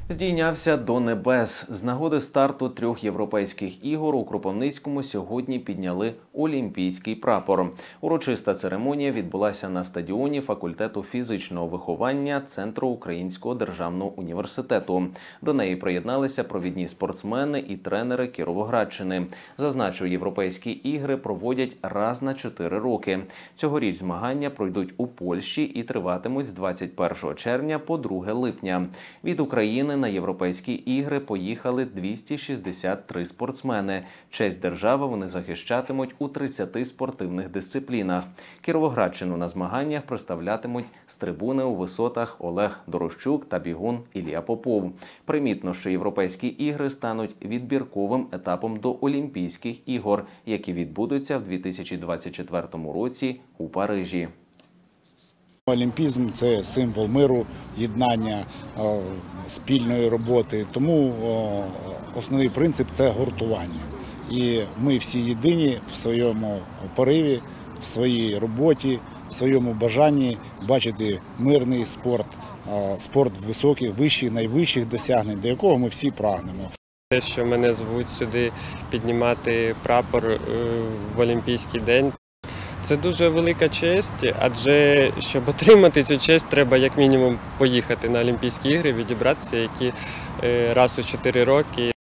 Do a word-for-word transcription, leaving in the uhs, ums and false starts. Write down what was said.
Здійнявся до небес. З нагоди старту трьох європейських ігор у Кропивницькому сьогодні підняли олімпійський прапор. Урочиста церемонія відбулася на стадіоні факультету фізичного виховання Центру Українського державного університету. До неї приєдналися провідні спортсмени і тренери Кіровоградщини. Зазначу, європейські ігри проводять раз на чотири роки. Цьогоріч змагання пройдуть у Польщі і триватимуть з двадцять першого червня по друге липня. Від України на європейські ігри поїхали двісті шістдесят три спортсмени. Честь держави вони захищатимуть у тридцяти спортивних дисциплінах. Кіровоградщину на змаганнях представлятимуть з трибуни у висотах Олег Дорощук та бігун Ілля Попов. Примітно, що європейські ігри стануть відбірковим етапом до Олімпійських ігор, які відбудуться в дві тисячі двадцять четвертому році у Парижі. Олімпізм – це символ миру, єднання, спільної роботи. Тому основний принцип – це гуртування. І ми всі єдині в своєму пориві, в своїй роботі, в своєму бажанні бачити мирний спорт, спорт високих, вищих, найвищих досягнень, до якого ми всі прагнемо. Те, що мене звуть сюди піднімати прапор в Олімпійський день, це дуже велика честь, адже щоб отримати цю честь, треба як мінімум поїхати на Олімпійські ігри, відібратися, які раз у чотири роки.